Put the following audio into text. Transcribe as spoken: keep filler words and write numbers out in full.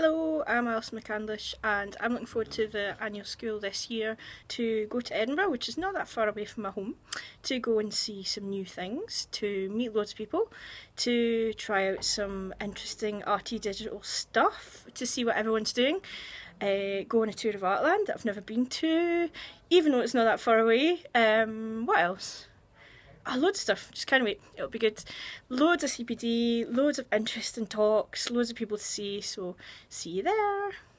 Hello, I'm Alison McCandlish and I'm looking forward to the annual school this year to go to Edinburgh, which is not that far away from my home, to go and see some new things, to meet loads of people, to try out some interesting arty digital stuff, to see what everyone's doing, uh, go on a tour of Artland that I've never been to, even though it's not that far away. Um, what else? Oh, loads of stuff, just can't wait, it'll be good. Loads of C P D, loads of interesting talks, loads of people to see, so see you there.